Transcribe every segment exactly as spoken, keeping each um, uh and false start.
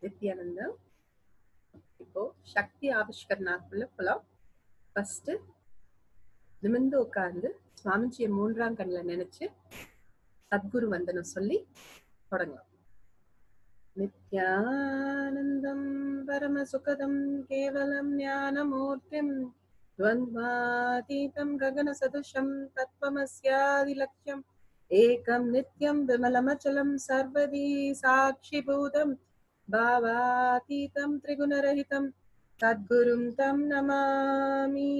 நித்யானந்தம். இப்போ சக்தி ஆவிஷ்கரணாக்குள்ள போலாம். ஃபர்ஸ்ட் நிமிர்ந்து உட்கார்ந்து சுவாமிஜியை மூன்றாம் கண்ணுல நினைச்சு சத்குரு வந்தனம் சொல்லி தொடங்கலாம். நித்யானந்தம் பரம சுகதம் கேவலம் ஞானமூர்த்திம் द्वन्द्वातीतं गगन सदृशं तत्त्वमस्यादिलक्ष्यम् एकं नित्यं विमलमचलं सर्वदी साक्षिभूतं भावातीतं त्रिगुणरहितं सद्गुरुं तं नमामि.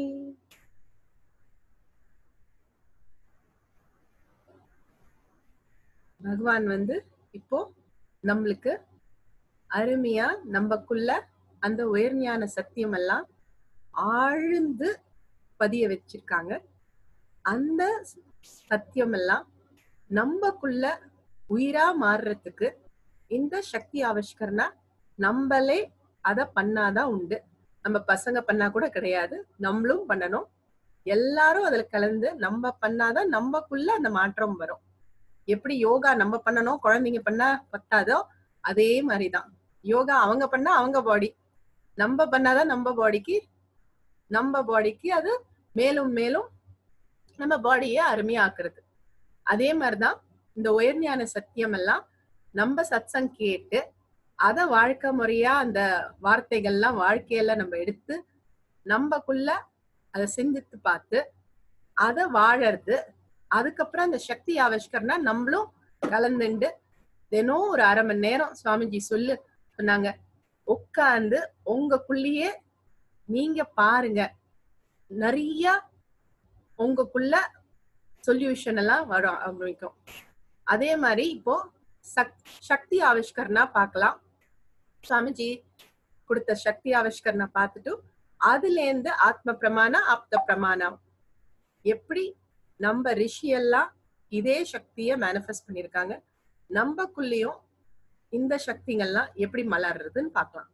பகவான் வந்து இப்போ நம்மளுக்கு அருமையா நம்மக்குள்ள அந்த உயர்ஞான சத்தியம் எல்லாம் ஆழ்ந்து பதிய வச்சிருக்காங்க. அந்த சத்தியம் எல்லாம் நம்மக்குள்ள உயிரா மாறுறதுக்கு இந்த சக்தி ஆவிஷ்கரணா நம்மளே அத பண்ணாதான் உண்டு. நம்ம பசங்க பண்ணா கூட கிடையாது, நம்மளும் பண்ணணும். எல்லாரும் அதுல கலந்து நம்ம பண்ணாதான் நம்மக்குள்ள அந்த மாற்றம் வரும். எப்படி யோகா நம்ம பண்ணணும், குழந்தைங்க பண்ணா பத்தாதோ அதே மாதிரிதான் யோகா அவங்க பண்ணா அவங்க பாடி, நம்ம பண்ணாதான் நம்ம பாடிக்கு நம்ம பாடிக்கு அது மேலும் மேலும் நம்ம பாடியை அருமையா ஆக்குறது. அதே மாதிரிதான் இந்த உயர்ஞான சத்தியம் எல்லாம் நம்ம சத்சங் கேட்டு அத வாழ்க்கை முறையா அந்த வார்த்தைகள்லாம் வாழ்க்கையில நம்ம எடுத்து நம்மக்குள்ள அதை சிந்தித்து பார்த்து அதை வாழறது. அதுக்கப்புறம் அந்த சக்தி ஆவிஷ்கரணா நம்மளும் கலந்துண்டு தினம் ஒரு அரை மணி நேரம் சுவாமிஜி சொல்லு சொன்னாங்க, உட்கார்ந்து உங்களுக்குள்ளேயே நீங்க பாருங்க, நிறைய உங்களுக்குள்ள சொல்யூஷன் எல்லாம் வரும் ஆரம்பிக்கும். அதே மாதிரி இப்போ சக்தி ஆவிஷ்கரணா பார்க்கலாம். சுவாமிஜி கொடுத்த சக்தி ஆவிஷ்கரணா பார்த்துட்டு அதுல இருந்து ஆத்ம பிரமாணம் ஆப்த பிரமாணம் எப்படி நம்ம ரிஷி எல்லாம் இதே சக்திய மேனிஃபெஸ்ட் பண்ணிருக்காங்க, நம்மக்குள்ளேயும் இந்த சக்திகள்லாம் எப்படி மலர்றதுன்னு பார்க்கலாம்.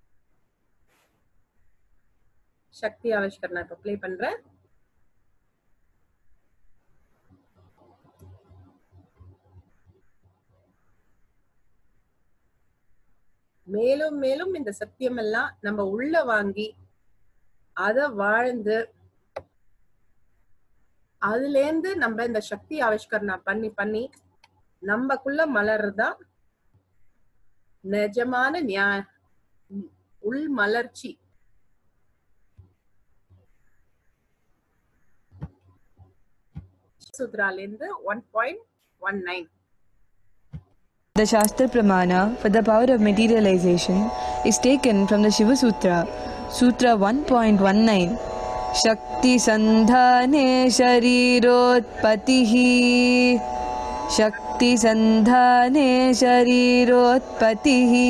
சக்தி ஆவிஷ்கரணா இப்ப பிளே பண்றேன். மேலும் மேலும் இந்த சத்தியம் எல்லாம் நம்ம உள்ள வாங்கி அத வாழ்ந்து அதுல இருந்து நம்ம இந்த சக்தி ஆவிஷ்கரணா பண்ணி பண்ணி நம்மக்குள்ள மலர்றதா நிஜமான நியாய உள் மலர்ச்சி. Sutralinda one point one nine. The Shastra Pramana for the power of materialization is taken from the Shiva Sutra, Sutra one point one nine. Shakti Sandhane Sharirotpatihi. Shakti Sandhane Sharirotpatihi.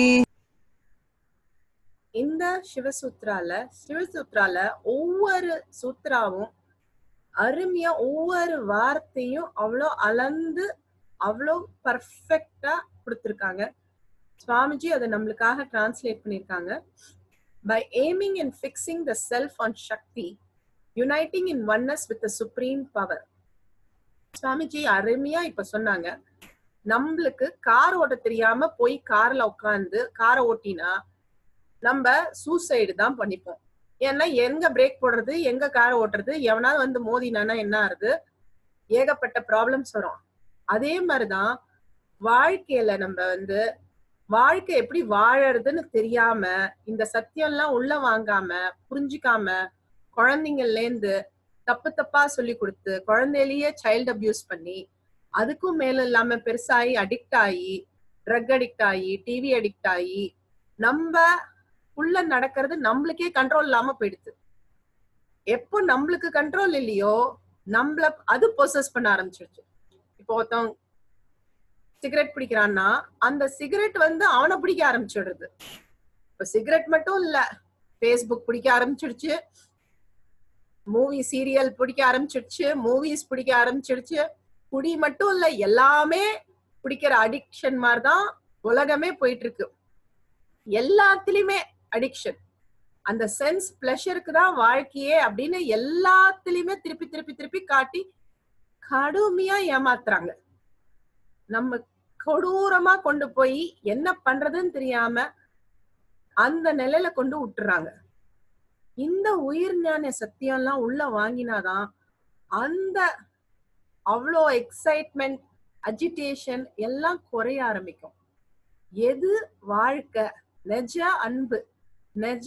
இந்த சிவசூத்ரால சிவசூத்ரால ஒவ்வொரு சூத்ராவும் அருமையா ஒவ்வொரு வார்த்தையும் அவ்வளோ அளந்து அவ்வளோ பர்ஃபெக்டா கொடுத்திருக்காங்க. சுவாமிஜி அதை நம்மளுக்காக டிரான்ஸ்லேட் பண்ணிருக்காங்க. By aiming and fixing the self on Shakti, uniting in oneness with the supreme power. Swamiji அருமையா இப்ப சொன்னாங்க, நம்மளுக்கு கார் ஓட்ட தெரியாம போய் கார்ல உட்காந்து காரை ஓட்டினா நம்ம சூசைடு தான் பண்ணிப்போம். ஏன்னா எங்க பிரேக் போடுறது, எங்க காரை ஓட்டுறது, எவனாவது வந்து மோதினானா என்ன ஆறுது, ஏகப்பட்ட ப்ராப்ளம்ஸ் வரும். அதே மாதிரிதான் வாழ்க்கையில நம்ம வந்து வாழ்க்கை எப்படி வாழறதுன்னு தெரியாம இந்த சத்தியம் எல்லாம் உள்ள வாங்காம புரிஞ்சுக்காம குழந்தைங்கள்ல இருந்து தப்பு தப்பா சொல்லி கொடுத்து குழந்தையிலேயே சைல்டு அபியூஸ் பண்ணி அதுக்கும் மேல இல்லாம பெருசாகி அடிக்ட் ஆகி ட்ரக் அடிக்ட் ஆகி டிவி அடிக்ட் ஆகி நம்ம உள்ள நடக்கிறது நம்மளுக்கே கண்ட்ரோல் இல்லாம போயிடுது. எப்போ நம்மளுக்கு கண்ட்ரோல் இல்லையோ நம்மள அது பொசஸ் பண்ண ஆரம்பிச்சிருச்சு. இப்போ ஒருத்தவங்க சிகரெட் பிடிக்கிறான்னா அந்த சிகரெட் வந்து அவனை பிடிக்க ஆரம்பிச்சிடுறது. இப்ப சிகரெட் மட்டும் இல்ல, பேஸ்புக் பிடிக்க ஆரம்பிச்சிடுச்சு, மூவி சீரியல் பிடிக்க ஆரம்பிச்சிடுச்சு, மூவிஸ் பிடிக்க ஆரம்பிச்சிடுச்சு. குடி மட்டும் இல்ல, எல்லாமே பிடிக்கிற அடிக்ஷன் மாதிரிதான் உலகமே போயிட்டு இருக்கு. எல்லாத்துலயுமே அடிக்ஷன். அந்த சென்ஸ் பிளஷருக்கு தான் வாழ்க்கையே அப்படின்னு எல்லாத்துலயுமே திருப்பி திருப்பி திருப்பி காட்டி கடுமையா ஏமாத்துறாங்க. நம்ம கொடூரமா கொண்டு போய் என்ன பண்றதுன்னு தெரியாம அந்த நிலையில கொண்டு விட்டுறாங்க. இந்த உயிர் ஞான சத்தியம் எல்லாம் உள்ள வாங்கினாதான் அந்த அவ்வளோ எக்ஸைட்மெண்ட், அஜிடேஷன் எல்லாம் குறைய ஆரம்பிக்கும். எது வாழ்க்கை, நெஜ அன்பு, நெஜ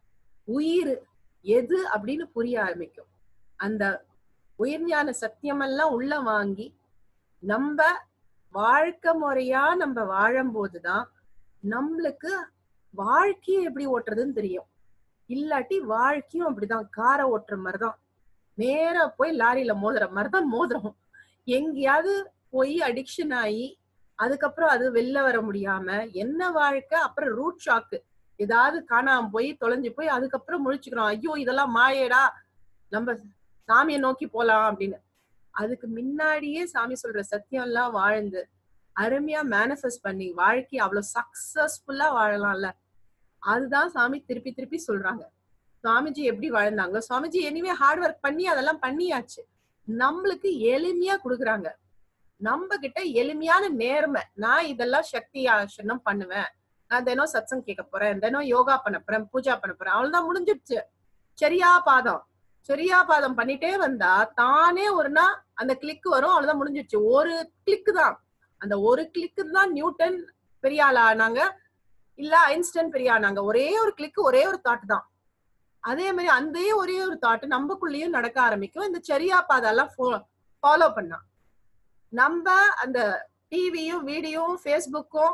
உயிர் எது அப்படின்னு புரிய ஆரம்பிக்கும். அந்த உயிர்ஞான சத்தியம் எல்லாம் உள்ள வாங்கி நம்ம வாழ்க்கை முறையா நம்ம வாழும் போதுதான் நம்மளுக்கு வாழ்க்கையை எப்படி ஓட்டுறதுன்னு தெரியும். இல்லாட்டி வாழ்க்கையும் அப்படிதான் காரை ஓட்டுற மாதிரிதான், நேரா போய் லாரியில மோதுற மாதிரிதான் மோதுறோம். எங்கேயாவது போய் அடிக்ஷன் ஆகி அதுக்கப்புறம் அது வெளில வர முடியாம என்ன வாழ்க்கை, அப்புறம் ரூட் ஷாக்கு, ஏதாவது காணாம போய் தொலைஞ்சு போய் அதுக்கப்புறம் முழிச்சுக்கிறோம், ஐயோ இதெல்லாம் மாயேடா, நம்ம சாமியை நோக்கி போலாம் அப்படின்னு. அதுக்கு முன்னாடியே சாமி சொல்ற சத்தியம் எல்லாம் வாழ்ந்து அருமையா மேனிஃபெஸ்ட் பண்ணி வாழ்க்கையை அவ்வளவு சக்சஸ்ஃபுல்லா வாழலாம்ல. அதுதான் சாமி திருப்பி திருப்பி சொல்றாங்க. சுவாமிஜி எப்படி வாழ்ந்தாங்க, சுவாமிஜி எனிவே ஹார்ட் ஒர்க் பண்ணி அதெல்லாம் பண்ணியாச்சு, நம்மளுக்கு எளிமையா கொடுக்குறாங்க. நம்ம கிட்ட எளிமையான நேர்மை, நான் இதெல்லாம் சக்தி ஆசனம் பண்ணுவேன், நான் தினம் சத்சங் கேட்க போறேன், தினம் யோகா பண்ண போறேன், பூஜா பண்ண போறேன், அவ்வளவுதான் முடிஞ்சிடுச்சு. சரியா பாதம் சரியா பாதம் பண்ணிட்டே வந்தா தானே ஒரு நாள் அந்த கிளிக் வரும், அவ்வளவுதான் முடிஞ்சிடுச்சு. ஒரு கிளிக்கு தான், அந்த ஒரு கிளிக்கு தான் நியூட்டன் பெரிய ஆள் ஆனாங்க, இல்ல ஐன்ஸ்டைன் பெரிய ஆனாங்க. ஒரே ஒரு கிளிக், ஒரே ஒரு தாட் தான். அதே மாதிரி அந்த ஒரே ஒரு தாட் நம்மக்குள்ளேயும் நடக்க ஆரம்பிக்கும். இந்த சரியா பாதெல்லாம் ஃபாலோ பண்ணா நம்ம அந்த டிவியும் வீடியோவும் ஃபேஸ்புக்கும்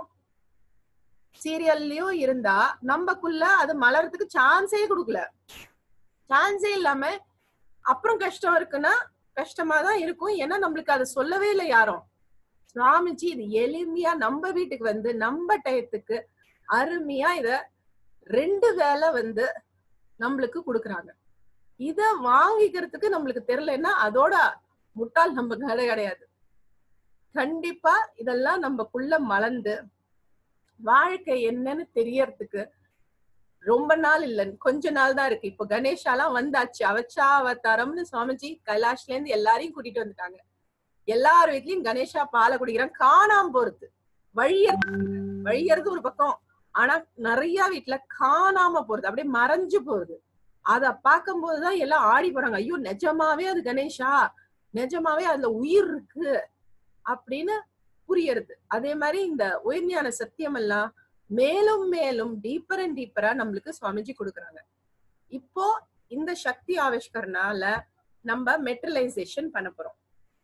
சீரியல்லையும் இருந்தா நம்மக்குள்ள அது மலர்றதுக்கு சான்ஸே கொடுக்கல. சான்ஸே இல்லாம அப்புறம் கஷ்டம் இருக்குன்னா கஷ்டமா தான் இருக்கும். ஏன்னா நம்மளுக்கு அதை சொல்லவே இல்லை யாரும். சுவாமிஜி இது எளிமையா நம்ம வீட்டுக்கு வந்து நம்ம டயத்துக்கு அருமையா இத ரெண்டு வேலை வந்து நம்மளுக்கு கொடுக்குறாங்க. இத வாங்கிக்கிறதுக்கு நம்மளுக்கு தெரியலன்னா அதோட முட்டாள் நம்ம கிடையாது. கண்டிப்பா இதெல்லாம் நம்மக்குள்ள மலர்ந்து வாழ்க்கை என்னன்னு தெரியறதுக்கு ரொம்ப நாள் இல்ல, கொஞ்ச நாள் தான் இருக்கு. இப்போ கணேஷாலாம் வந்தாச்சு, அவச்சா அவதாரம்னு சுவாமிஜி கைலாஷ்ல இருந்து எல்லாரையும் கூட்டிட்டு வந்துட்டாங்க. எல்லார் வீட்லயும் கணேஷா பாலை குடிக்கிறான், காணாம போறது, வழியறது வழியறது ஒரு பக்கம், ஆனா நிறைய வீட்டுல காணாம போறது, அப்படியே மறைஞ்சு போறது. அத பார்க்கும் போதுதான் எல்லாம் ஆடி போறாங்க, ஐயோ நிஜமாவே அது கணேஷா, நிஜமாவே அதுல உயிர் இருக்கு அப்படின்னு புரியறது. அதே மாதிரி இந்த உயிர்ஞான சத்தியம் எல்லாம் மேலும் மேலும் டீப்பர் அண்ட் டீப்பரா நம்மளுக்கு சுவாமிஜி கொடுக்குறாங்க. இப்போ இந்த சக்தி ஆவிஷ்கரனால நம்ம மெட்டீரியலைசேஷன் பண்ண போறோம்.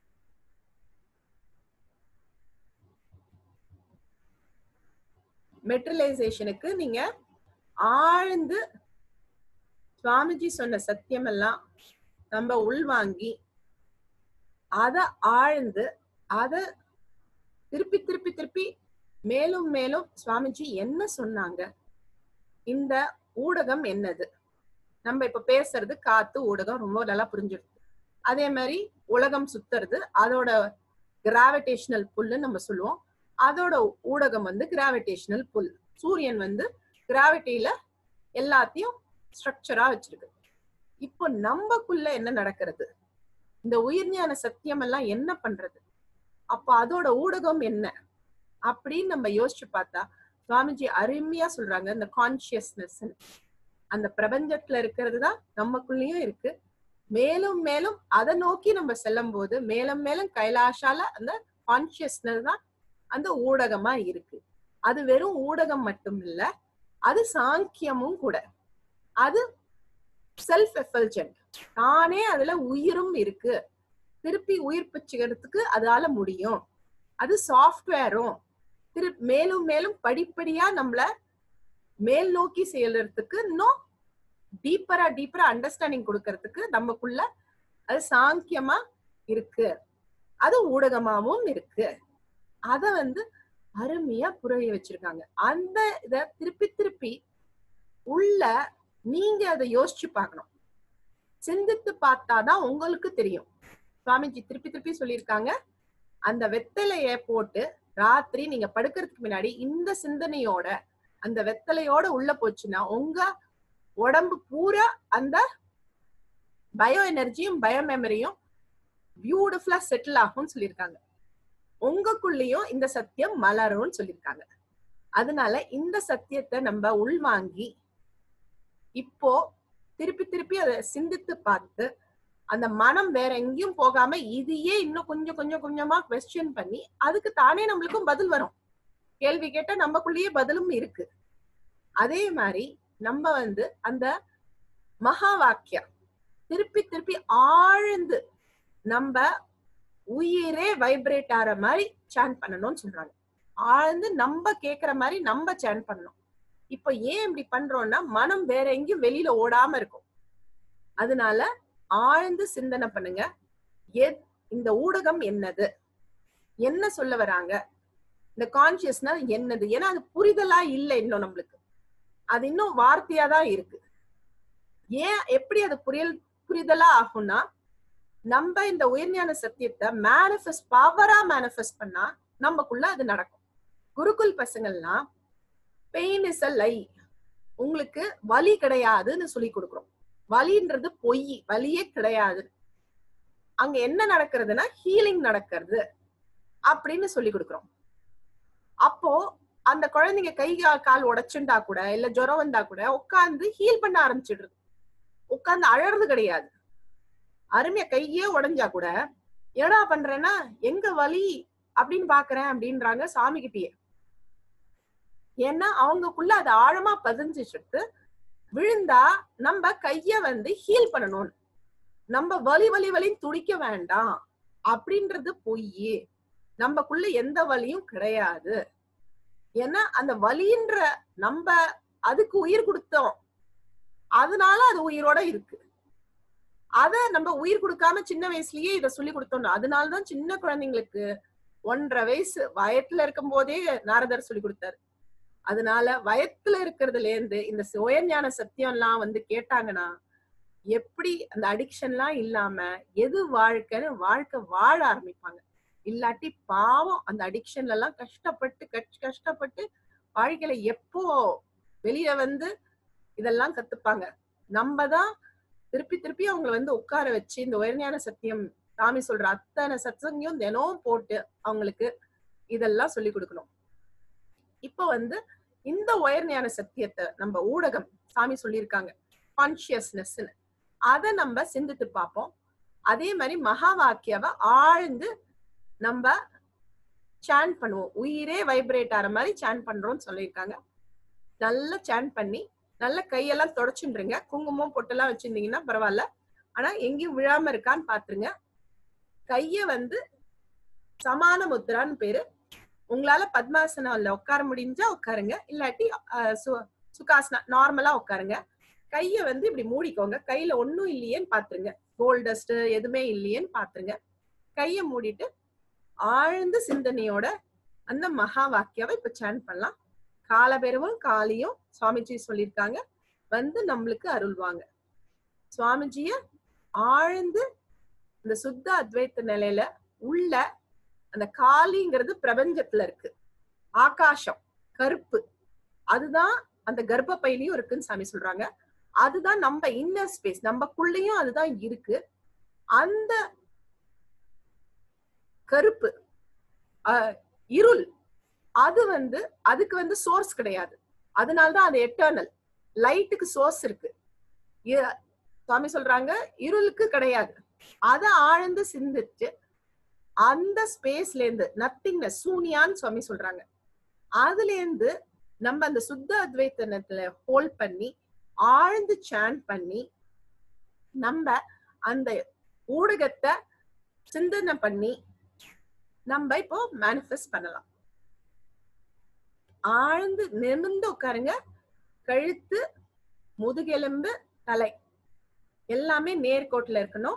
மெட்டீரியலைசேஷனுக்கு நீங்க ஆழ்ந்து சுவாமிஜி சொன்ன சத்தியம் எல்லாம் நம்ம உள்வாங்கி அத ஆழ்ந்து அத திருப்பி திருப்பி திருப்பி மேலும் மேலும் சுவாமிஜி என்ன சொன்னாங்க, இந்த ஊடகம் என்னது, நம்ம இப்ப பேசுறது காத்து ஊடகம் ரொம்ப நல்லா புரிஞ்சிருக்கு. அதே மாதிரி உலகம் சுத்துறது அதோட கிராவிடேஷனல் புல்னு நம்ம சொல்லுவோம், அதோட ஊடகம் வந்து கிராவிடேஷனல் புல். சூரியன் வந்து கிராவிட்டியில எல்லாத்தையும் ஸ்ட்ரக்சரா வச்சிருக்கு. இப்போ நம்மக்குள்ள என்ன நடக்கிறது, இந்த உயிர்ஞான சத்தியம் எல்லாம் என்ன பண்றது, அப்ப அதோட ஊடகம் என்ன அப்படின்னு நம்ம யோசிச்சு பார்த்தா சுவாமிஜி அருமையா சொல்றாங்க, இந்த கான்சியஸ்னஸ் அந்த பிரபஞ்சத்துல இருக்கிறது தான் நமக்குள்ளேயும் இருக்கு. மேலும் மேலும் அதை நோக்கி நம்ம செல்லும் போது மேலும் மேலும் கைலாஷால அந்த கான்சியஸ்னஸ் தான் அந்த ஊடகமா இருக்கு. அது வெறும் ஊடகம் மட்டும் இல்ல, அது சாங்கியமும் கூட. அது செல்ஃப் எஃபல்ஜென்ட், தானே அதுல உயிரும் இருக்கு, திருப்பி உயிர் பிச்சுக்கிறதுக்கு அதால முடியும். அது சாஃப்ட்வேரும் திரு மேலும் மேலும் படிப்படியா நம்மள மேல் நோக்கி செயல்றதுக்கு இன்னும் டீப்பரா டீப்பரா அண்டர்ஸ்டாண்டிங் கொடுக்கறதுக்கு நமக்குள்ள அது சாங்கியமா இருக்கு, அது ஊடகமாவும் இருக்கு. அத வந்து அருமையா புரிய வச்சிருக்காங்க. அந்த இத திருப்பி திருப்பி உள்ள நீங்க அதை யோசிச்சு பார்க்கணும், சிந்தித்து பார்த்தாதான் உங்களுக்கு தெரியும். சுவாமிஜி திருப்பி திருப்பி சொல்லியிருக்காங்க, அந்த வெத்தலைய போட்டு ராத்திரி நீங்க படுக்கிறதுக்கு முன்னாடி இந்த சிந்தனையோட அந்த வெத்தலையோட உள்ள போச்சுன்னா உங்க உடம்பு பூரா அந்த பயோ எனர்ஜியும் பயோ மெமரியும் பியூட்டிஃபுல்லா செட்டில் ஆகும்னு சொல்லியிருக்காங்க. உங்களுக்குள்ளயும் இந்த சத்தியம் மலரும்னு சொல்லியிருக்காங்க. அதனால இந்த சத்தியத்தை நம்ம உள்வாங்கி இப்போ திருப்பி திருப்பி அதை சிந்தித்து பார்த்து அந்த மனம் வேற எங்கேயும் போகாம இதையே இன்னும் கொஞ்சம் கொஞ்சம் கொஞ்சமா குவெஸ்டியன் பண்ணி அதுக்கு தானே நம்மளுக்கும் பதில் வரும். கேள்வி கேட்ட நம்மக்குள்ளேயே பதிலும் இருக்கு. அதே மாதிரி நம்ம வந்து அந்த மகா வாக்கியம் திருப்பி திருப்பி ஆழ்ந்து நம்ம உயிரே வைப்ரேட் ஆற மாதிரி சாண்ட் பண்ணணும்னு சொல்றாங்க. ஆழ்ந்து நம்ம கேக்குற மாதிரி நம்ம சாண்ட் பண்ணணும். இப்ப ஏன் இப்படி பண்றோம்னா மனம் வேற எங்கேயும் வெளியில ஓடாம இருக்கும். அதனால ஆழ்ந்து சிந்தனை பண்ணுங்க. இந்த ஊடகம் என்னது, என்ன சொல்ல வராங்க, இந்த கான்சியஸ்னா என்னது, ஏன்னா அது புரிதலா இல்லை இன்னும் நம்மளுக்கு, அது இன்னும் வார்த்தையா தான் இருக்கு. ஏன் எப்படி அது புரியல் புரிதலா ஆகும்னா நம்ம இந்த உயர்ஞான சத்தியத்தை மேனிஃபெஸ்ட் பவரா மேனிஃபெஸ்ட் பண்ணா நமக்குள்ள அது நடக்கும். குருகுல் பசங்கள்லாம் பெயின் இஸ் அ லை, உங்களுக்கு வலி கிடையாதுன்னு சொல்லி கொடுக்குறோம். வலின்றது பொய், வலியே கிடையாது. அங்க என்ன நடக்கிறதுனா ஹீலிங் நடக்கிறது அப்படின்னு சொல்லி கொடுக்குறோம். அப்போ அந்த குழந்தைங்க கை கால் உடைச்சுண்டா கூட இல்ல ஜுரம் வந்தா கூட உட்கார்ந்து ஹீல் பண்ண ஆரம்பிச்சிடுறது. உட்கார்ந்து அழறது கிடையாது. அருமையா கையே உடைஞ்சா கூட ஏடா பண்றேன்னா எங்க வலி அப்படின்னு பாக்குறேன் அப்படின்றாங்க சாமி கிட்டயே. ஏன்னா அவங்களுக்குள்ள அது ஆழமா பதிஞ்சிட்டு விழுந்தா நம்ம கைய வந்து ஹீல் பண்ணணும், நம்ம வலி வலி வலின்னு துடிக்க வேண்டாம் அப்படின்றது பொய். நம்மக்குள்ள எந்த வலியும் கிடையாது. ஏன்னா அந்த வலின்ற நம்ம அதுக்கு உயிர் கொடுத்தோம், அதனால அது உயிரோட இருக்கு. அத நம்ம உயிர் கொடுக்காம சின்ன வயசுலயே இத சொல்லி கொடுத்தோம். அதனாலதான் சின்ன குழந்தைங்களுக்கு ஒன்றரை வயசு வயத்துல இருக்கும் போதே நாரதர் சொல்லி கொடுத்தாரு. அதனால வயத்துல இருக்கிறதுல இருந்து இந்த உயர்ஞான சத்தியம் எல்லாம் வந்து கேட்டாங்கன்னா எப்படி அந்த அடிக்ஷன் எல்லாம் இல்லாம எது வாழ்க்கைன்னு வாழ்க்கை வாழ ஆரம்பிப்பாங்க. இல்லாட்டி பாவம் அந்த அடிக்ஷன்ல எல்லாம் கஷ்டப்பட்டு கஷ்டப்பட்டு வாழ்க்கையில எப்போ வெளிய வந்து இதெல்லாம் கத்துப்பாங்க. நம்ம தான் திருப்பி திருப்பி அவங்களை வந்து உட்கார வச்சு இந்த உயர்ஞான சத்தியம் சாமி சொல்ற அத்தனை சத்சங்கையும் தினம் போட்டு அவங்களுக்கு இதெல்லாம் சொல்லி கொடுக்கணும். இப்ப வந்து இந்த உயர்ஞான சத்தியத்தை நம்ம ஊடகம் சாமி சொல்லியிருக்காங்க கான்சியஸ்னஸ், அதை நம்ம சிந்தித்து பார்ப்போம். அதே மாதிரி மகா வாக்கியாவை ஆழ்ந்து நம்ம சாண்ட் பண்ணுவோம். உயிரே வைப்ரேட் ஆற மாதிரி சாண்ட் பண்றோம்னு சொல்லியிருக்காங்க. நல்லா சாண்ட் பண்ணி நல்ல கையெல்லாம் தொடச்சுருங்க. குங்குமம் பொட்டெல்லாம் வச்சிருந்தீங்கன்னா பரவாயில்ல, ஆனா எங்கேயும் விழாம இருக்கான்னு பாத்துருங்க. கைய வந்து சமான முத்ரான்னு பேரு. உங்களால பத்மாசனால உட்கார முடிஞ்சா உட்காருங்க, இல்லாட்டி சுகாசனா நார்மலா உட்காருங்க. கைய வந்து இப்படி மூடிக்கோங்க. கையில ஒண்ணும் இல்லையேன்னு பாத்துருங்க, கோல்ட் டஸ்ட் எதுவுமே இல்லையேன்னு பாத்துருங்க. கைய மூடிட்டு ஆழ்ந்த சிந்தனையோட அந்த மகா வாக்கியாவை இப்ப சாண்ட் பண்ணலாம். காலபைரவும் காளியும் சுவாமிஜி சொல்லியிருக்காங்க வந்து நம்மளுக்கு அருள்வாங்க. சுவாமிஜிய ஆழ்ந்து இந்த சுத்த அத்வைத்த நிலையில உள்ள அந்த காளிங்கிறது பிரபஞ்சத்துல இருக்கு, ஆகாசம் கருப்பு, அதுதான் அந்த கர்ப்ப பையிலையும் இருக்குன்னு சாமி சொல்றாங்க. அதுதான் நம்ம இன்னர் ஸ்பேஸ், நம்மக்குள்ளயும் அதுதான் இருக்கு. அந்த கருப்பு அஹ் இருள் அது வந்து அதுக்கு வந்து சோர்ஸ் கிடையாது. அதனாலதான் அது எட்டர்னல். லைட்டுக்கு சோர்ஸ் இருக்கு, சுவாமி சொல்றாங்க இருளுக்கு கிடையாது. அத ஆழ்ந்து சிந்திச்சு அந்த ஸ்பேஸ்ல இருந்து நத்திங்னஸ் சூன்யான்னு சுவாமி சொல்றாங்க, அதுல இருந்து நம்ம அந்த சுத்த அத்வைத்தனத்துல ஹோல்ட் பண்ணி ஆழ்ந்து சாண்ட் பண்ணி நம்ம அந்த ஊடகத்தை சிந்தனை பண்ணி நம்ம இப்போ மேனிஃபெஸ்ட் பண்ணலாம். ஆழ்ந்து நிமிர்ந்து உட்காருங்க. கழுத்து, முதுகெலும்பு, தலை எல்லாமே நேர்கோட்டுல இருக்கணும்.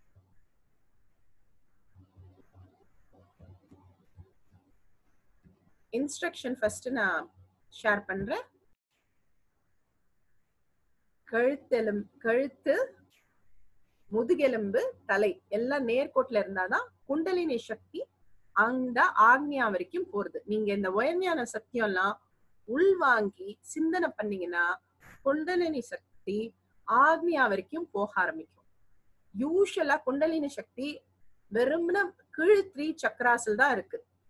இன்ஸ்ட்ரக்ஷன் ஃபர்ஸ்ட் நான் ஷேர் பண்றேன். கழுத்தெலும் கழுத்து, முதுகெலும்பு, தலை எல்லாம் நேர்கோட்டுல இருந்தாதான் குண்டலினி சக்தி அந்த ஆக்ஞா வரைக்கும் போறது. நீங்க இந்த உயர்ஞான சத்தியம் எல்லாம் உள்வாங்கி சிந்தனை பண்ணீங்கன்னா குண்டலினி சக்தி ஆக்ஞா வரைக்கும் போக ஆரம்பிக்கும். யூஷுவலா குண்டலினி சக்தி வெறும்ன கீழ் த்ரீ சக்கராசில் தான் இருக்கு.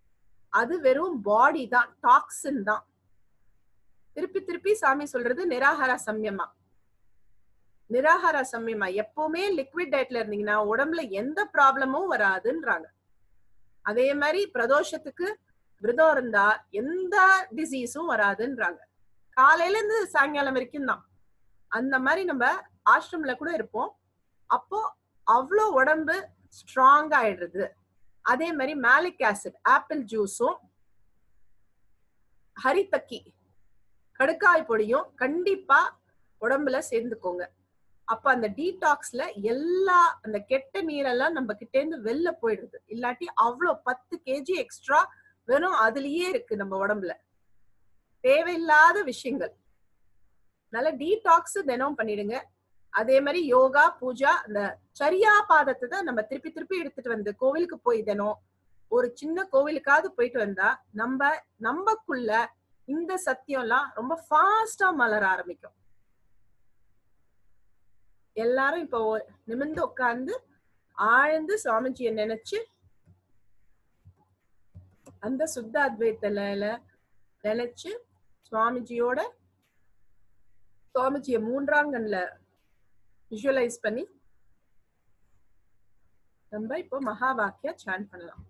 அது வெறும் பாடி தான், டாக்ஸின் தான். திருப்பி திருப்பி சாமி சொல்றது நிராகார சம்யமா. நிராகார சம்யமா எப்பவுமே லிக்விட் டயட்ல இருந்தீங்கன்னா உடம்புல எந்த ப்ராப்ளமும் வராதுன்றாங்க. அதே மாதிரி பிரதோஷத்துக்கு விரதம் இருந்தா எந்த டிசீஸும் வராதுன்றாங்க. காலையில இருந்து சாயங்காலம் வரைக்கும் தான். அந்த மாதிரி நம்ம ஆசிரமில் கூட இருப்போம். அப்போ அவ்வளோ உடம்பு ஸ்ட்ராங் ஆயிடுறது. அதே மாதிரி மேலிக் ஆசிட், ஆப்பிள் ஜூஸும் ஹரித்தக்கி கடுக்காய் பொடியும் கண்டிப்பா உடம்புல சேர்ந்துக்கோங்க. அப்ப அந்த டீடாக்ஸ்ல எல்லா அந்த கெட்ட நீரெல்லாம் நம்ம கிட்ட இருந்து வெளில போயிடுது. இல்லாட்டி அவ்வளோ பத்து கேஜி எக்ஸ்ட்ரா வெறும் அதுலயே இருக்கு நம்ம உடம்புல, தேவையில்லாத விஷயங்கள். நல்ல டீடாக்ஸ் தினம் பண்ணிடுங்க. அதே மாதிரி யோகா பூஜா, அந்த சரியா பாதத்தை தான் நம்ம திருப்பி திருப்பி எடுத்துட்டு வந்து கோவிலுக்கு போய் தினம் ஒரு சின்ன கோவிலுக்காவது போயிட்டு வந்தா நம்ம நம்மக்குள்ள இந்த சத்தியம்லாம் ரொம்ப ஃபாஸ்டா மலர ஆரம்பிக்கும். எல்லாரும் இப்போ நிமிர்ந்து உட்கார்ந்து ஆழ்ந்து சுவாமிஜியை நினைச்சு அந்த சுத்த அத்வைத்தல நினைச்சு சுவாமிஜியோட சுவாமிஜிய மூன்றாங்கன்ல விஷுவலைஸ் பண்ணி நம்ம இப்போ மகா வாக்கிய சான் பண்ணலாம்.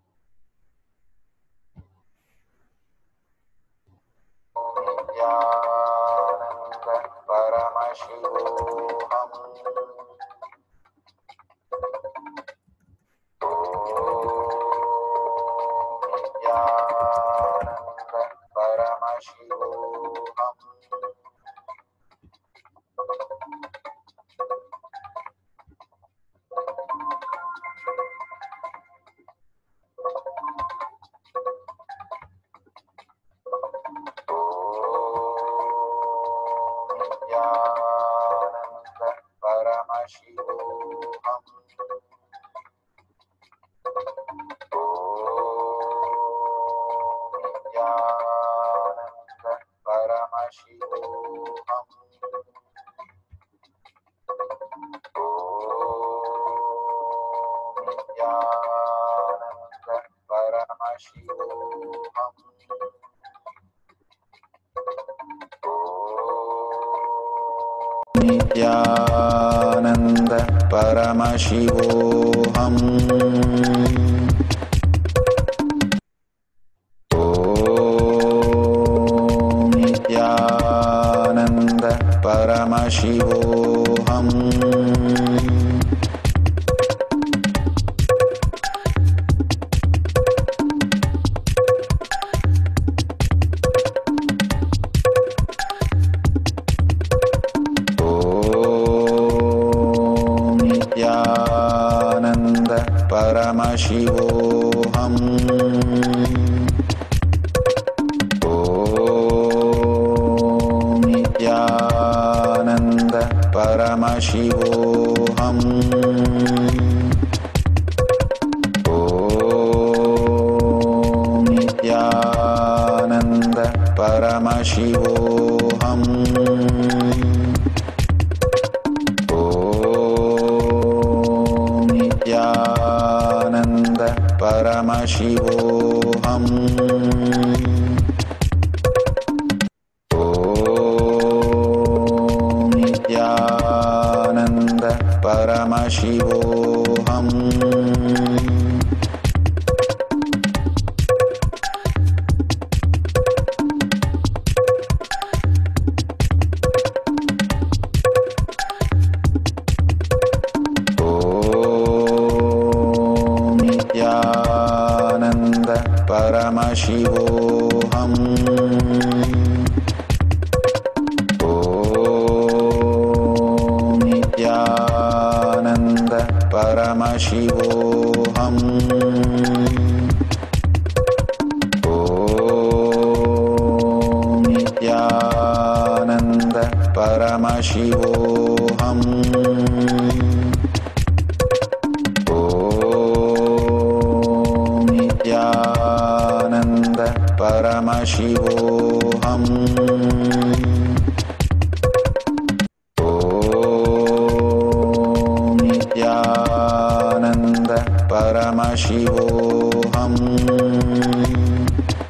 नित्यानंद परमशिवोऽहम्। ॐ नित्यानंद परमशिवोऽहम्। परमशिवोऽहम्। ॐ नित्यानंद परमशिवोऽहम्। ॐ नित्यानंद परमशिवोऽहम्। परमशिवोऽहम्। ॐ नित्यानंद परमशिवोऽहम्। परमशिवोऽहम्। ॐ नित्यानंद परमशिवोऽहम्। ॐ नित्यानंद परमशिवोऽहम्। परमशिवोऽहम्। ॐ नित्यानंद परमशिवोऽहम्।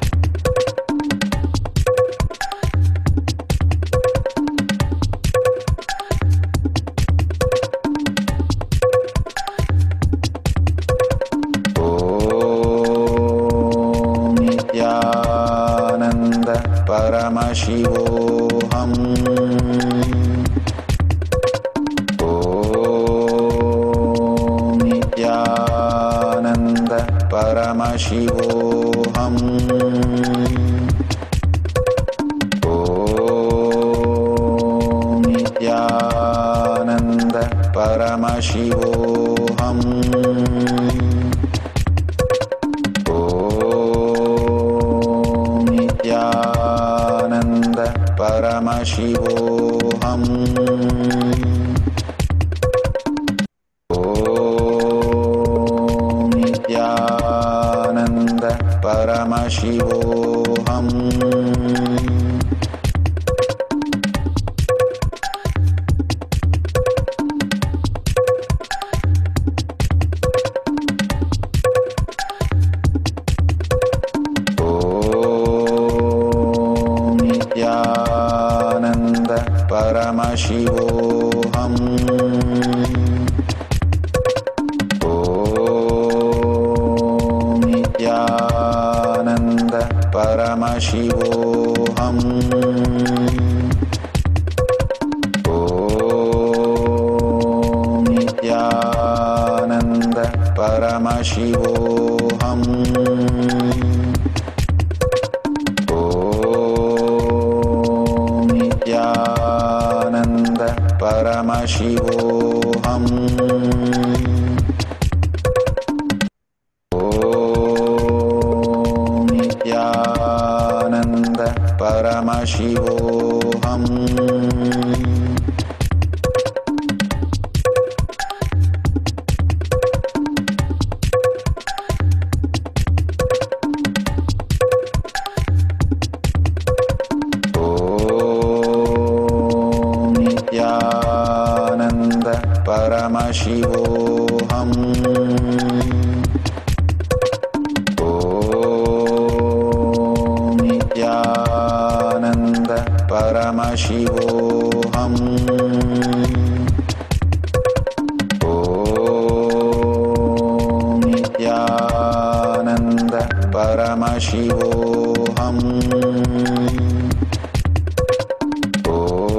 परमशिवोऽहम् ॐ नित्यानन्द परमशिवोऽहम् ॐ नित्यानन्द परमशिवोऽहम् नित्यानन्द परमशिवोऽहम् नित्यानन्द परमशिवोऽहम् नित्यानन्द परमशिवोऽहम् ॐ नित्यानन्द परमशिवोऽहम् ॐ नित्यानन्द परमशिवोऽहम् नित्यानन्द परमशिवोऽहम् नित्यानन्द परमशिवोऽहम् नित्यानन्द परमशिवोऽहम् ॐ नित्यानन्द परमशिवोऽहम् ॐ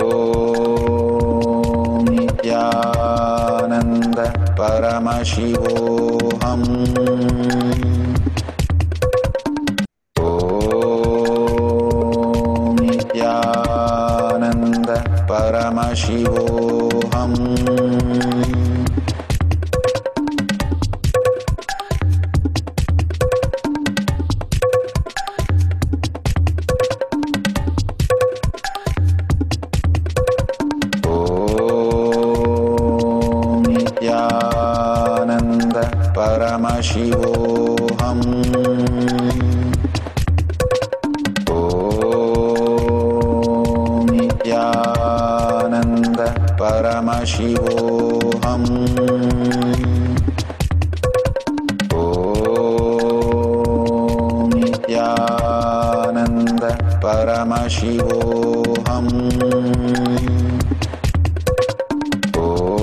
नित्यानन्द परमशिवोऽहम् नित्यानन्द परमशिवोऽहम् नित्यानन्द परमशिवोऽहम् नित्यानन्द परमशिवोऽहम् ॐ नित्यानन्द परमशिवोऽहम् ॐ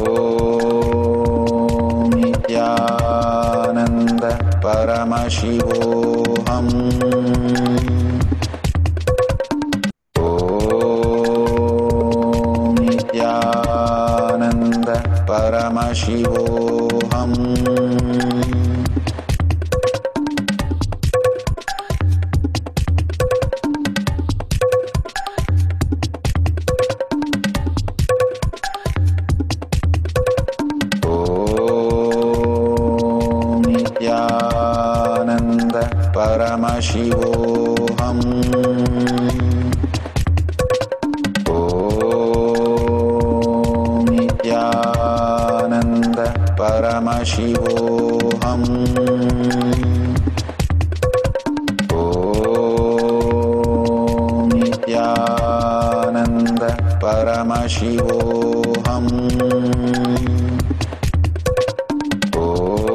नित्यानन्द परमशिवोऽहम् नित्यानन्द परमशिवोऽहम् नित्यानन्द परमशिवोऽहम् नित्यानन्द परमशिवोऽहम् ॐ नित्यानन्द परमशिवोऽहम् ॐ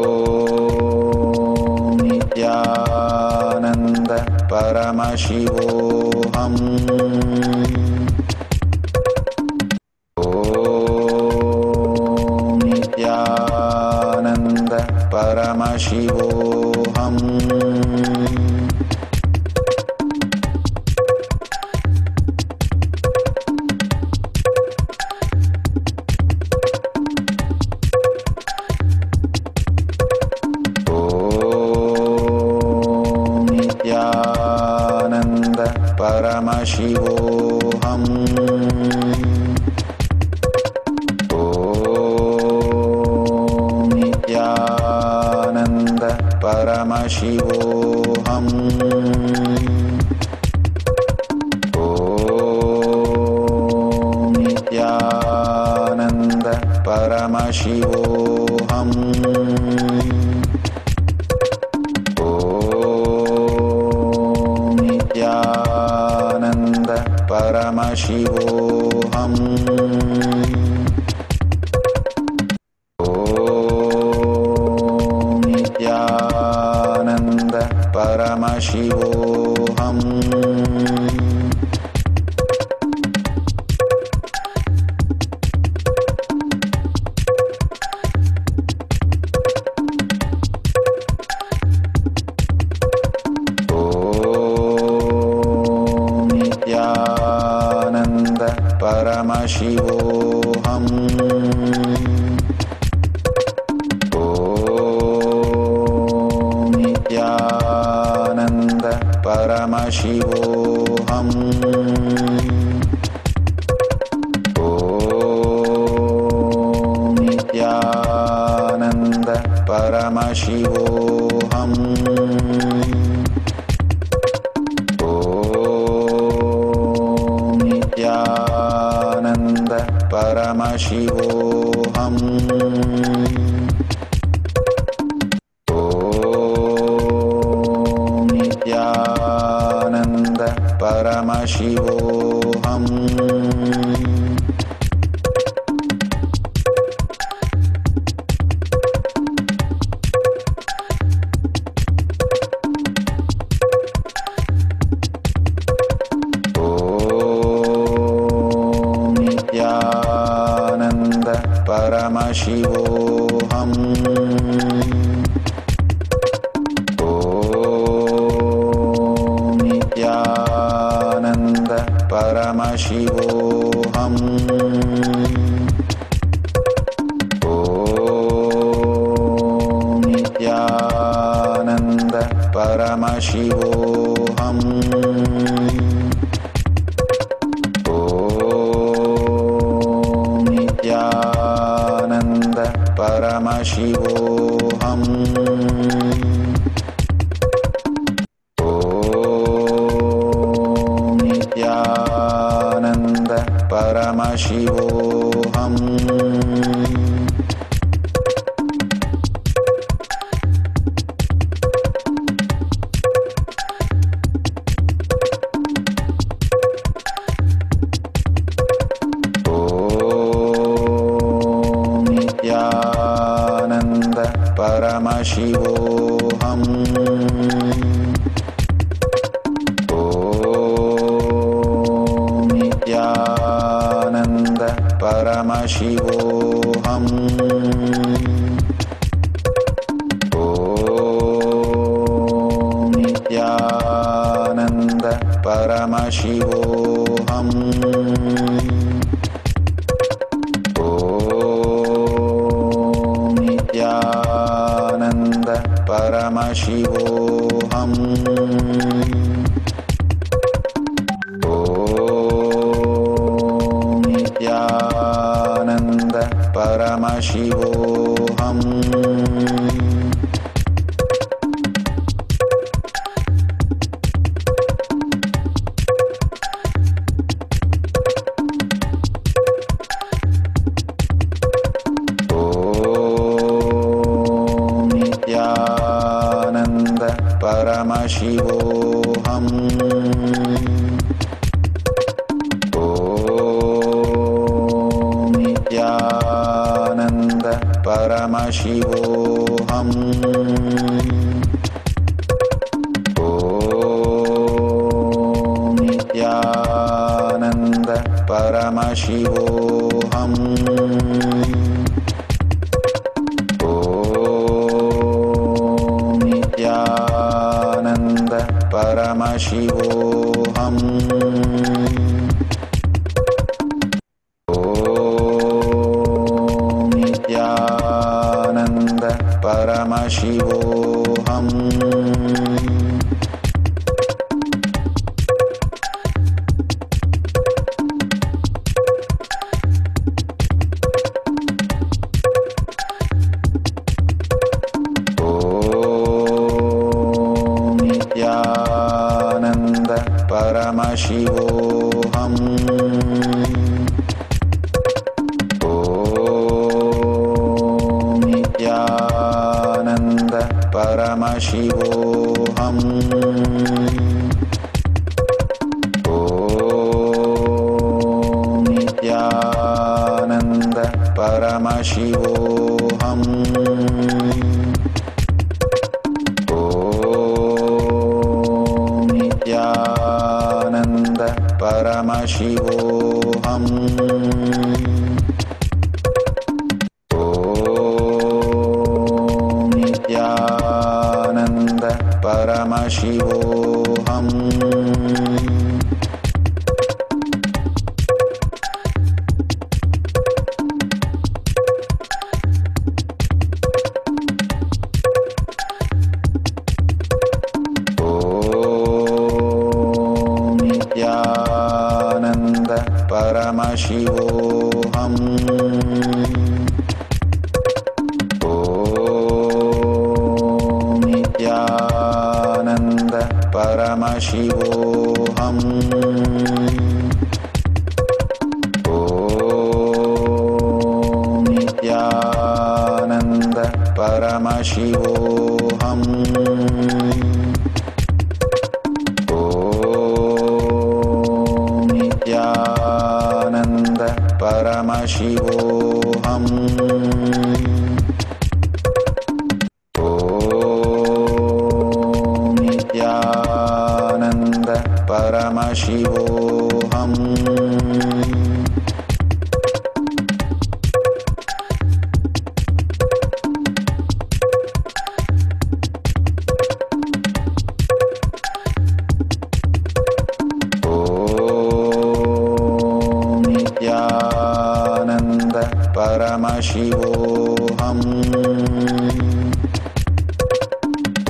नित्यानन्द परमशिवोऽहम् नित्यानन्द परमशिवोऽहम् ॐ परमशिवोऽहम् ॐ नित्यानन्द परमशिवोऽहम् ॐ नित्यानन्द परमशिवोऽहम् परमशिवोऽहम् ॐ नित्यानन्द परमशिवोऽहम् परमशिवोऽहम् ॐ नित्यानन्द परमशिवोऽहम् ॐ नित्यानन्द परमशिवोऽहम् परमशिवोऽहम् ॐ नित्यानन्द परमशिवोऽहम् परमशिवोऽहम् ॐ नित्यानन्द परमशिवोऽहम् ॐ नित्यानन्द परमशिवोऽहम् परमशिवोऽहम् ॐ नित्यानन्द परमशिवोऽहम् परमशिवोऽहम् ॐ नित्यानन्द परमशिवोऽहम् ॐ नित्यानन्द परमशिवोऽहम् परमशिवोऽहम् ॐ नित्यानन्द परमशिवोऽहम् परमशिवोऽहम् ॐ नित्यानन्द परमशिवोऽहम् ॐ नित्यानन्द परमशिवोऽहम् परमशिवोऽहम् ॐ परमशिवोऽहम् ॐ नित्यानन्द परमशिवोऽहम् ॐ नित्यानन्द परमशिवोऽहम् नित्यानन्द परमशिवोऽहम् ॐ नित्यानन्द परमशिवोऽहम् नित्यानन्द परमशिवोऽहम् ॐ नित्यानन्द परमशिवोऽहम् ॐ नित्यानन्द परमशिवोऽहम् नित्यानन्द परमशिवोऽहम् ॐ नित्यानन्द परमशिवोऽहम् नित्यानन्द परमशिवोऽहम् ॐ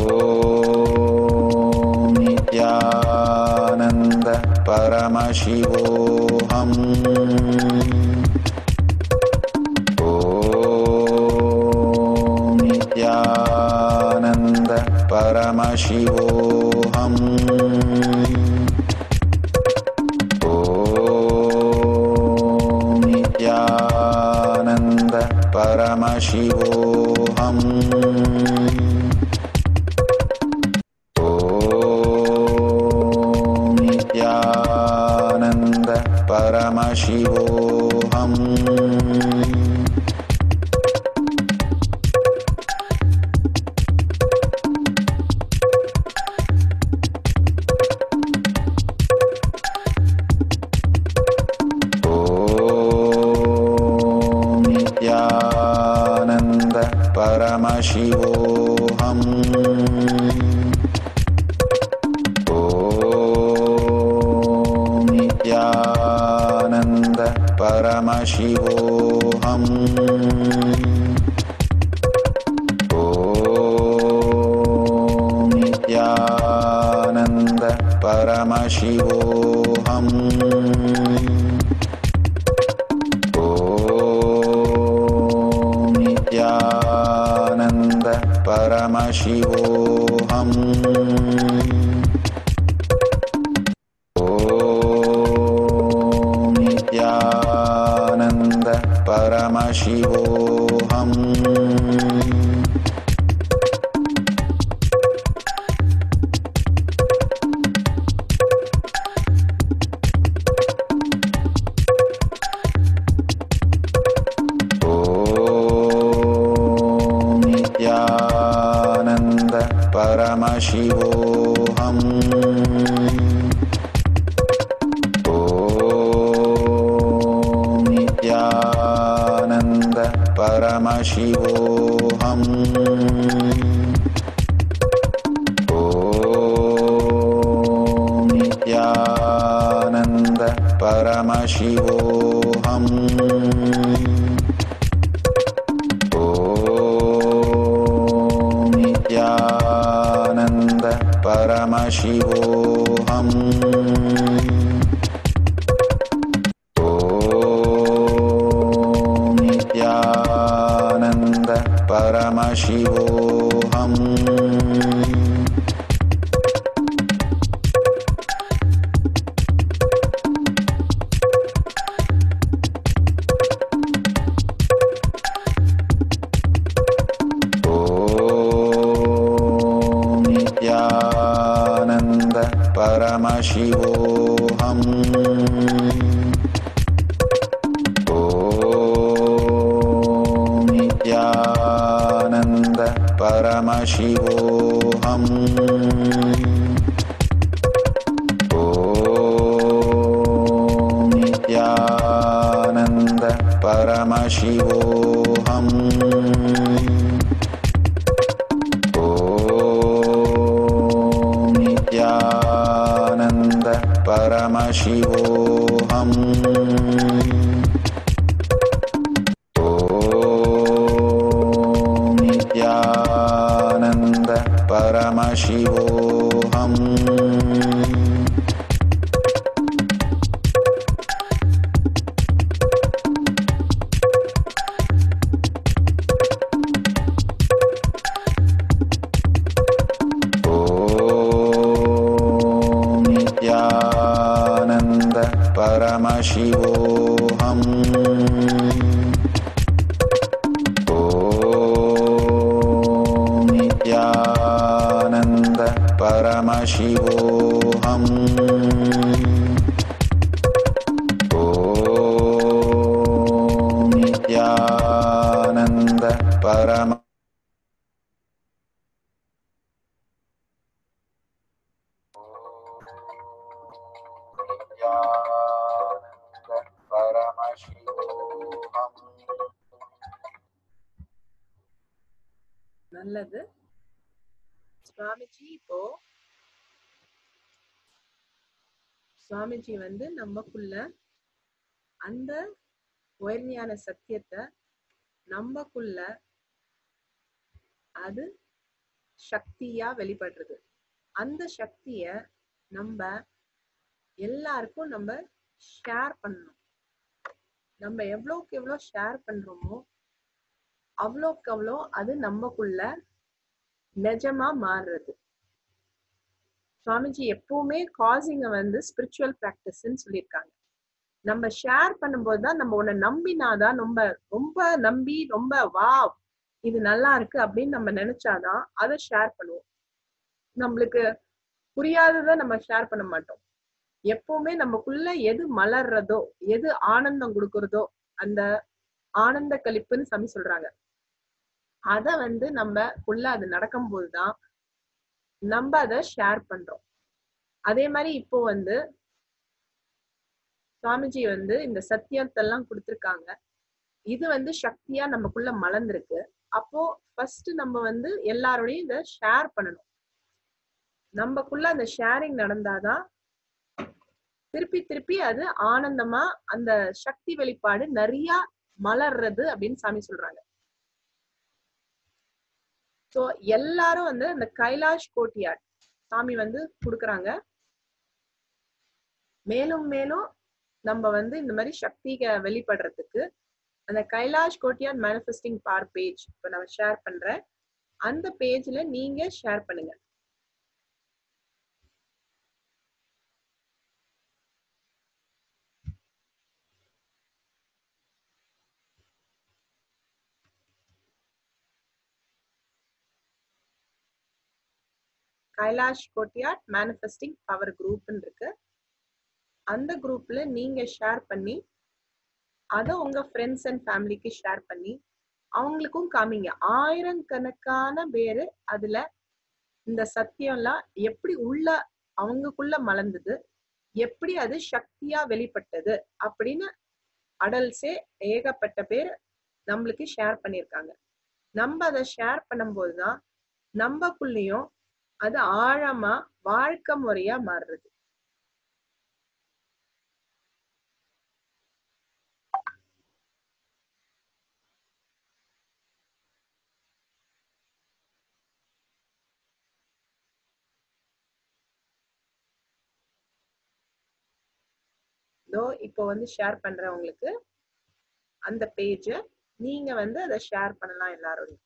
नित्यानन्द परमशिवोऽहम् ॐ नित्यानन्द परमशिवोऽहम् नित्यानन्द परमशिवोऽहम् ॐ नित्यानन्द परमशिवोऽहम् नित्यानन्द परमशिवोऽहम् ॐ नित्यानन्द परमशिवोऽहम् ॐ नित्यानन्द परमशिवोऽहम् नित्यानन्द परमशिवोऽहम् ॐ नित्यानन्द परमशिवोऽहम् नित्यानन्द परमशिवोऽहम् ॐ नित्यानन्द परमशिवोऽहम् ॐ नित्यानन्द परमशिवोऽहम् नित्यानन्द परमशिवोऽहम् ॐ नित्यानन्द परमशिवोऽहम् परमशिवोऽहम् ॐ नित्यानन्द परमशिवोऽहम् ॐ नित्यानन्द परमशिवोऽहम् नित्यानन्द परमशिवोऽहम् ॐ नित्यानन्द परमशिवोऽहम् नित्यानन्द परमशिवोऽहम् ॐ नित्यानन्द परमशिवोऽहम् ॐ नित्यानन्द परम நல்லது. சுவாமிஜி இப்போ சுவாமிஜி வந்து நமக்குள்ள அந்த உயர்ஞான சத்தியத்தை நமக்குள்ள அது சக்தியா வெளிப்படுறது. அந்த சக்திய நம்ம எல்லாருக்கும் நம்ம ஷேர் பண்ணணும். நம்ம எவ்வளவுக்கு எவ்வளவு ஷேர் பண்றோமோ அவ்வளோக்கு அவ்வளோ அது நமக்குள்ள நிஜமா மாறுறது. சுவாமிஜி எப்பவுமே காசிங்க வந்து ஸ்பிரிச்சுவல் பிராக்டிஸ்ன்னு சொல்லியிருக்காங்க. நம்ம ஷேர் பண்ணும்போதுதான் நம்ம உன்னை நம்பினாதான் ரொம்ப ரொம்ப நம்பி ரொம்ப வா இது நல்லா இருக்கு அப்படின்னு நம்ம நினைச்சாதான் அதை ஷேர் பண்ணுவோம். நம்மளுக்கு புரியாததை நம்ம ஷேர் பண்ண மாட்டோம். எப்பவுமே நமக்குள்ள எது மலர்றதோ எது ஆனந்தம் கொடுக்கறதோ அந்த ஆனந்த கழிப்புன்னு சாமி சொல்றாங்க. அத வந்து நம்ம உள்ள அது நடக்கும் போதுதான் நம்ம அதை ஷேர் பண்றோம். அதே மாதிரி இப்போ வந்து சுவாமிஜி வந்து இந்த சத்தியத்தெல்லாம் கொடுத்திருக்காங்க. இது வந்து சக்தியா நமக்குள்ள மலர்ந்திருக்கு. அப்போ ஃபர்ஸ்ட் நம்ம வந்து எல்லாரோடையும் இதை ஷேர் பண்ணணும். நமக்குள்ள அந்த ஷேரிங் நடந்தாதான் திருப்பி திருப்பி அது ஆனந்தமா அந்த சக்தி வெளிப்பாடு நிறைய மலர்றது அப்படின்னு சாமி சொல்றாங்க. சோ எல்லாரும் வந்து அந்த கைலாஷ் கோட்டியாட் சாமி வந்து கொடுக்குறாங்க. மேலும் மேலும் நம்ம வந்து இந்த மாதிரி சக்திக வெளிப்படுறதுக்கு அந்த Kailash Kotiyad manifesting power page இப்ப நான் ஷேர் பண்றேன். அந்த பேஜ்ல நீங்க ஷேர் பண்ணுங்க. கைலாஷ் கோட்டியாட் மேனிஃபெஸ்டிங் பவர் குரூப்னு இருக்கு. அந்த குரூப்ல நீங்க ஷேர் பண்ணி அதை உங்க ஃப்ரெண்ட்ஸ் அண்ட் ஃபேமிலிக்கு ஷேர் பண்ணி அவங்களுக்கும் காமிங்க. ஆயிரக்கணக்கான பேரு அதுல இந்த சத்தியம்லாம் எப்படி உள்ள அவங்களுக்குள்ள மலர்ந்தது, எப்படி அது சக்தியா வெளிப்பட்டது அப்படின்னு அடல்ஸே ஏகப்பட்ட பேர் நம்மளுக்கு ஷேர் பண்ணியிருக்காங்க. நம்ம அதை ஷேர் பண்ணும்போதுதான் நம்மக்குள்ளேயும் அது ஆழமா வாழ்க்கை முறையா மாறுறது. இப்போ வந்து ஷேர் பண்றவங்களுக்கு அந்த பேஜ நீங்க வந்து அதை ஷேர் பண்ணலாம் எல்லாரும்.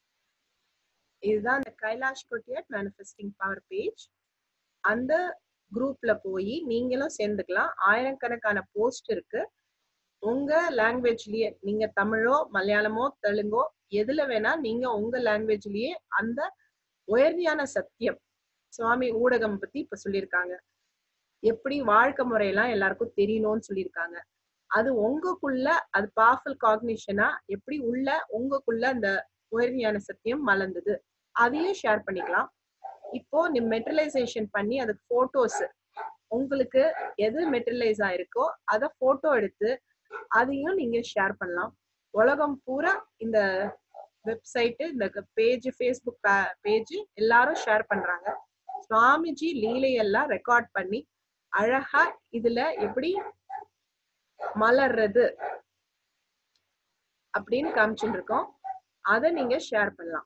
இதுதான் அந்த Kailash Kotiyad manifesting power page. அந்த குரூப்ல போய் நீங்களும் சேர்ந்துக்கலாம். ஆயிரக்கணக்கான போஸ்ட் இருக்கு. உங்க லாங்குவேஜ்லயே, நீங்க தமிழோ மலையாளமோ தெலுங்கோ எதுல வேணா நீங்க உங்க லாங்குவேஜ்லயே அந்த உயர்ஞான சத்தியம் சுவாமி ஊடகம் பத்தி இப்ப சொல்லியிருக்காங்க. எப்படி வாழ்க்கை முறையெல்லாம் எல்லாருக்கும் தெரியணும்னு சொல்லியிருக்காங்க. அது உங்களுக்குள்ள அது பவர்ஃபுல் காக்னிஷனா எப்படி உள்ள உங்களுக்குள்ள அந்த உயர்ஞான சத்தியம் மலர்ந்தது அதையும் ஷேர் பண்ணிக்கலாம். இப்போ நீ மெட்டீரியலைசேஷன் பண்ணி அதுக்கு போட்டோஸ் உங்களுக்கு எது மெட்டீரியலைஸ் ஆயிருக்கோ அதை போட்டோ எடுத்து அதையும் நீங்க ஷேர் பண்ணலாம். உலகம் பூரா இந்த வெப்சைட், இந்த பேஜ், ஃபேஸ்புக் பேஜ் எல்லாரும் ஷேர் பண்றாங்க. சுவாமிஜி லீலையெல்லாம் ரெக்கார்ட் பண்ணி அழகா இதுல எப்படி மலர்றது அப்படின்னு காமிச்சுட்டு இருக்கோம். அதை நீங்க ஷேர் பண்ணலாம்.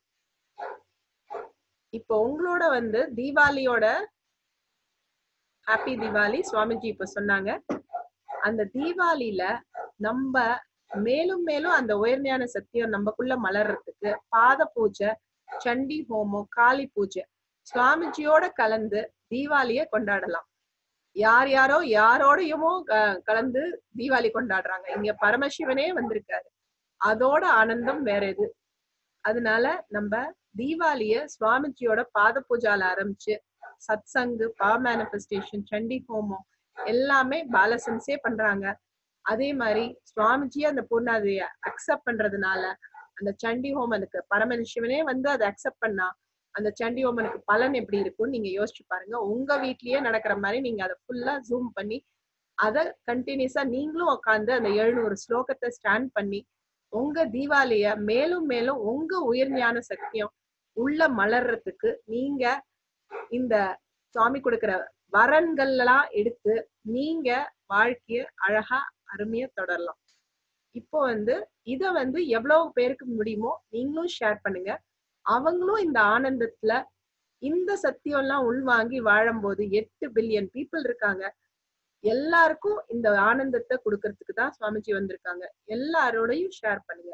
இப்போ உங்களோட வந்து தீபாவளியோட ஹாப்பி தீபாவளி சுவாமிஜி இப்ப சொன்னாங்க. அந்த தீபாவளியில நம்ம மேலும் மேலும் அந்த உயர்ஞான சத்தியம் நம்மக்குள்ள மலர்றதுக்கு பாத பூஜை, சண்டி ஹோமம், காளி பூஜை சுவாமிஜியோட கலந்து தீபாவளிய கொண்டாடலாம். யார் யாரோ யாரோடையுமோ கலந்து தீபாவளி கொண்டாடுறாங்க. இங்க பரமசிவனே வந்திருக்காரு. அதோட ஆனந்தம் வேற எது. அதனால நம்ம தீபாவளிய சுவாமிஜியோட பாத பூஜால ஆரம்பிச்சு சத் சங்கு, பவர் மேனிஃபெஸ்டேஷன், சண்டி ஹோமம் எல்லாமே பாலசன்ஸே பண்றாங்க. அதே மாதிரி சுவாமிஜி அந்த பூர்ணாதிய அக்செப்ட் பண்றதுனால அந்த சண்டி ஹோமனுக்கு பரமசிவனே வந்து அதை அக்செப்ட் பண்ணா அந்த சண்டி ஹோமனுக்கு பலன் எப்படி இருக்கும்னு நீங்க யோசிச்சு பாருங்க. உங்க வீட்லயே நடக்கிற மாதிரி நீங்க அதை ஃபுல்லா ஜூம் பண்ணி அதை கண்டினியூஸா நீங்களும் உட்காந்து அந்த எழுநூறு ஸ்லோகத்தை ஸ்டாண்ட் பண்ணி உங்க தீபாவளிய மேலும் மேலும் உங்க உயர்ஞான சக்தியம் உள்ள மலர்றதுக்கு நீங்க இந்த சுவாமி கொடுக்கிற வரன்கள் எல்லாம் எடுத்து நீங்க வாழ்க்கைய அழகா அருமையா தொடரலாம். இப்போ வந்து இத வந்து எவ்வளவு பேருக்கு முடியுமோ நீங்களும் ஷேர் பண்ணுங்க. அவங்களும் இந்த ஆனந்தத்துல இந்த சத்தியம் எல்லாம் உள்வாங்கி வாழும்போது எட்டு பில்லியன் பீப்புள் இருக்காங்க. எல்லாருக்கும் இந்த ஆனந்தத்தை கொடுக்கறதுக்கு தான் சுவாமிஜி வந்திருக்காங்க. எல்லாரோடையும் ஷேர் பண்ணுங்க.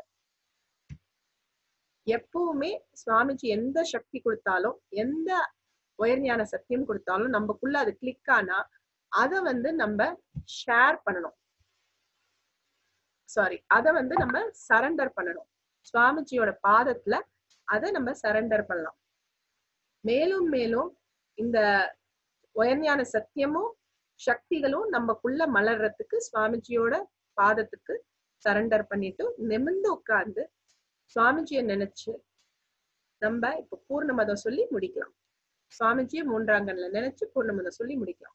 எப்பவுமே சுவாமிஜி எந்த சக்தி கொடுத்தாலும் எந்த உயர்ஞான சத்தியம் கொடுத்தாலும் நமக்குள்ள அது கிளிக் ஆனா அதை வந்து நம்ம ஷேர் பண்ணணும். சாரி அதை வந்து நம்ம சரண்டர் பண்ணணும். சுவாமிஜியோட பாதத்துல அதை நம்ம சரண்டர் பண்ணலாம். மேலும் மேலும் இந்த உயர்ஞான சத்தியமும் சக்திகளும் நமக்குள்ள மலர்றதுக்கு சுவாமிஜியோட பாதத்துக்கு சரண்டர் பண்ணிட்டு நிமிர்ந்து உட்கார்ந்து சுவாமிஜியை நினைச்சு நம்ம இப்ப பூர்ணமதம் சொல்லி முடிக்கலாம். சுவாமிஜியை மூன்றாங்கல்ல நினைச்சு பூர்ணமதம் சொல்லி முடிக்கலாம்.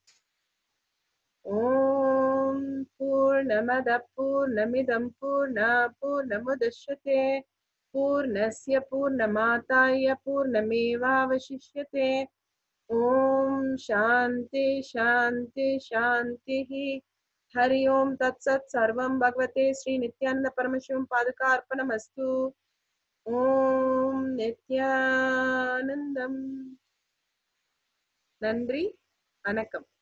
ஓம் பூர்ணமத பூர்ணமிதம் பூர்ணா பூர்ணமுதச்யதே பூர்ணஸ்ய பூர்ணமாதாய பூர்ணமேவாவசிஷ்யதே. ஓம் சாந்தி சாந்தி சாந்தி. ஹரி ஓம் தத்சத். சர்வம் பகவதே ஸ்ரீ நித்யானந்த பரமசிவம் பாதுகா அர்ப்பணமஸ்து. ஓம் நித்யானந்தம். நன்றி, வணக்கம்.